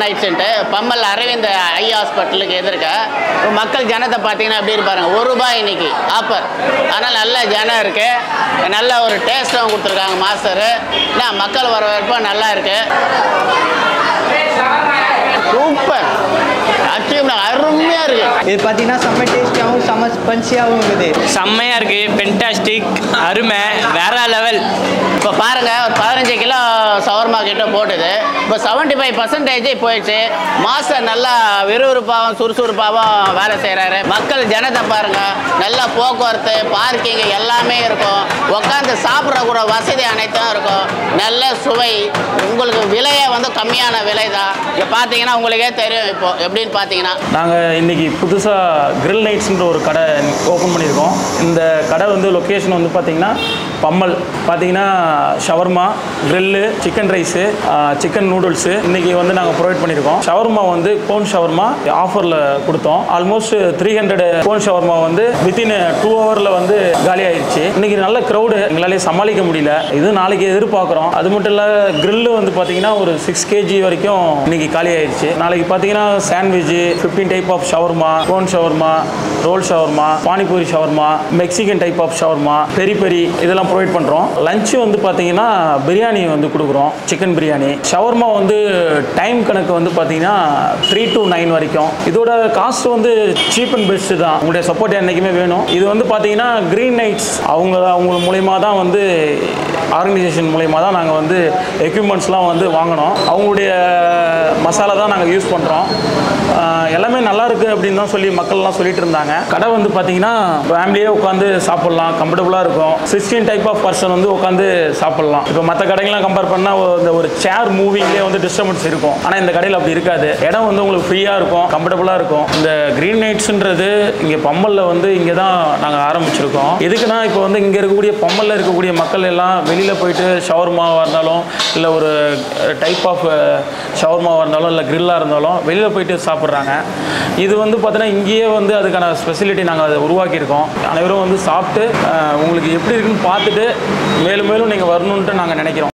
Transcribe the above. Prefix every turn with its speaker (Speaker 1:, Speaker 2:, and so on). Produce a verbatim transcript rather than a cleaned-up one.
Speaker 1: நைட்ஸ்ன்ட்டு பம்மல் அரவிந்த் ஐ ஹாஸ்பிட்டலுக்கு எதிர்க்க மக்கள் ஜனத்தை பார்த்தீங்கன்னா எப்படி இருப்பாருங்க ஒரு ரூபாய் இன்னைக்கு ஆஃபர். அதனால் நல்ல ஜனம் இருக்குது, நல்ல ஒரு டேஸ்ட்டும் கொடுத்துருக்காங்க மாஸ்டரு. என்ன மக்கள் வரவேற்பு நல்லா இருக்குது. சூப்பர், அருமையா இருக்கு.
Speaker 2: இது பார்த்தீங்கன்னா செம்ம டேஸ்டியாகவும் செம்ம ஸ்பன்சியாகவும் இருக்குது.
Speaker 3: செம்மையாக இருக்குது, பென்டாஸ்டிக், அருமை, வேற லெவல்.
Speaker 1: இப்போ பாருங்க, ஒரு பதினஞ்சு கிலோ சவர்மா கிட்ட போட்டுது. இப்போ செவன்டி ஃபைவ் பர்சன்டேஜ் போயிடுச்சு. மாஸ்டர் நல்லா விறுவிறுப்பாகவும் சுறுசுறுப்பாகவும் வேலை செய்கிறாரு. மக்கள் ஜனத்தை பாருங்க, நல்ல போக்குவரத்து, பார்க்கிங் எல்லாமே இருக்கும். உட்காந்து சாப்பிட்ற கூட வசதி அனைத்தும் இருக்கும். நல்ல சுவை, உங்களுக்கு விலையை வந்து கம்மியான விலை தான். இப்போ பார்த்தீங்கன்னா உங்களுக்கே தெரியும். இப்போ எப்படின்னு பார்த்தீங்கன்னா
Speaker 4: நாங்கள் இன்றைக்கி புதுசாக கிரில் நைட்ஸ்ன்ற ஒரு கடை ஓப்பன் பண்ணியிருக்கோம். இந்த கடை வந்து லொக்கேஷன் வந்து பார்த்திங்கன்னா பம்மல். பார்த்தீங்கன்னா shawarma, grill, chicken rice, chicken noodles இன்றைக்கி வந்து நாங்கள் ப்ரொவைட் பண்ணியிருக்கோம். ஷவர்மா வந்து கோன் ஷவர்மா ஆஃபரில் கொடுத்தோம். Almost three hundred cone shawarma வந்து வித்தின் டூ ஹவரில் வந்து காலி ஆயிடுச்சு. இன்றைக்கி நல்ல க்ரௌடு, எங்களாலே சமாளிக்க முடியல. இது நாளைக்கு எதிர்பார்க்குறோம். அது மட்டும் இல்லை, கிரில்லு வந்து பார்த்தீங்கன்னா ஒரு சிக்ஸ் கேஜி வரைக்கும் இன்றைக்கி காலி ஆயிடுச்சு. நாளைக்கு பார்த்தீங்கன்னா sandwich, fifteen type of shawarma, cone shawarma, roll shawarma, panipuri shawarma, Mexican type of shawarma, peri peri இதெல்லாம் ப்ரொவைட் பண்ணுறோம். லஞ்சு வந்து பார்த்தீங்கன்னா பிரியாணி வந்து கொடுக்குறோம், சிக்கன் பிரியாணி. ஷவர்மா வந்து டைம் கணக்கு வந்து பார்த்தீங்கன்னா த்ரீ டு நைன் வரைக்கும். இதோட காஸ்ட் வந்து சீப் அண்ட் பெஸ்ட்டு தான். உங்களுடைய சப்போர்ட் என்றைக்குமே வேணும். இது வந்து பார்த்தீங்கன்னா கிரீன் நைட்ஸ் அவங்க அவங்க மூலயமா தான் வந்து ஆர்கனைசேஷன் மூலயமா தான் நாங்கள் வந்து எக்யூப்மெண்ட்ஸ்லாம் வந்து வாங்கினோம். அவங்களுடைய மசாலா தான் நாங்கள் யூஸ் பண்ணுறோம். எல்லாமே நல்லா இருக்குது அப்படின்னு தான் சொல்லி மக்கள்லாம் சொல்லிட்டு இருந்தாங்க. கடை வந்து பார்த்தீங்கன்னா ஃபேமிலியே உட்காந்து சாப்பிட்லாம், கம்ஃபர்டபுளாக இருக்கும். சிக்ஸ்டீன் டைப் ஆஃப் பர்சன் வந்து உட்காந்து சாப்பிட்லாம். இப்போ மற்ற கடைகள்லாம் கம்பேர் பண்ணால் இந்த ஒரு சேர் மூவிங்லேயே வந்து டிஸ்டர்பன்ஸ் இருக்கும். ஆனால் இந்த கடையில் அப்படி இருக்காது. இடம் வந்து உங்களுக்கு ஃப்ரீயாக இருக்கும், கம்ஃபர்டபுளாக இருக்கும். இந்த கிரீன் நைட்ஸ்ன்றது இங்கே பம்மலில் வந்து இங்கே தான் நாங்கள் ஆரம்பிச்சிருக்கோம். எதுக்குன்னா இப்போ வந்து இங்கே இருக்கக்கூடிய பம்மலில் இருக்கக்கூடிய மக்கள் எல்லாம் வெளியில் போயிட்டு ஷவர்மாவாக இருந்தாலும் இல்லை ஒரு டைப் ஆஃப் ஷவர்மாவாக இருந்தாலும் இல்லை கிரில்லாக இருந்தாலும் வெளியில் போயிட்டு சாப்பிட்றாங்க. இது வந்து பார்த்தீங்கன்னா இங்கேயே வந்து அதுக்கான ஸ்பெசிலிட்டி நாங்கள் அதை உருவாக்கியிருக்கோம். அனைவரும் வந்து சாப்பிட்டு உங்களுக்கு எப்படி இருக்குன்னு பார்த்துட்டு மேலும் மேலும் நீங்கள் வரணுன்ட்டு நாங்கள் நினைக்கிறோம்.